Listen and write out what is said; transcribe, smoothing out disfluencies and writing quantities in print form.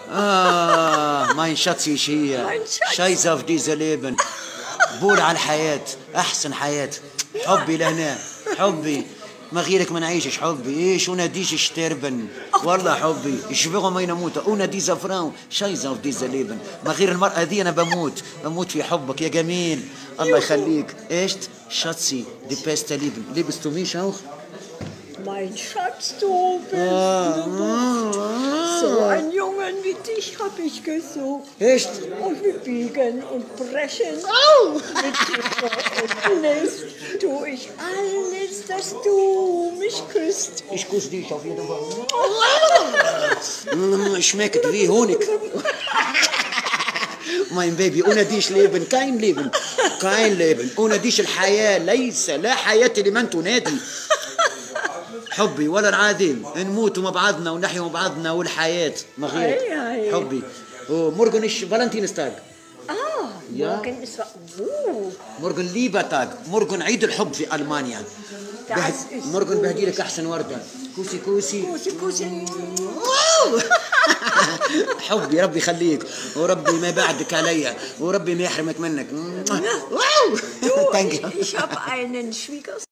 mein Schatz ist hier. Mein Schatz. Scheiß auf diese Leben. بول على الحياة، أحسن حياة. حبي لهنا، حبي. ما غيرك ما نعيشش حبي. إيش وناديش sterben. والله حبي. Ich schwöre meine Mutter. ohne diese Frau. Scheiß auf diese Leben. ما غير المرأة دي أنا بموت. بموت في حبك يا جميل. الله يخليك. إيش؟ Schatzi, die beste Liebe. Liebst du mich auch? Mein Schatz, du bist so ein Jungen wie dich hab ich gesucht. Echt? Und wir biegen und brechen. Mit Zucker und alles tu ich alles, dass du mich küsst. Ich küsse dich auf jeden Fall. Schmeckt wie Honig. Mein Baby, ohne dich leben kein Leben. Kein Leben. ohne dich الحياة ليس لا حياة لمن تنادي. حبي ولا العادل نموت مع بعضنا ونحيا مع بعضنا والحياة ما غير. حبي. morgen ist Valentinstag. Ja. Morgen ist morgen Liebertag. morgen عيد الحب في ألمانيا. morgen بهدي لك أحسن وردة. كوسي كوسي. كوسي كوسي. حبي ربي يخليك وربي ما يبعدك عليا وربي ما يحرمك منك. Ich habe einen Schwiegersohn.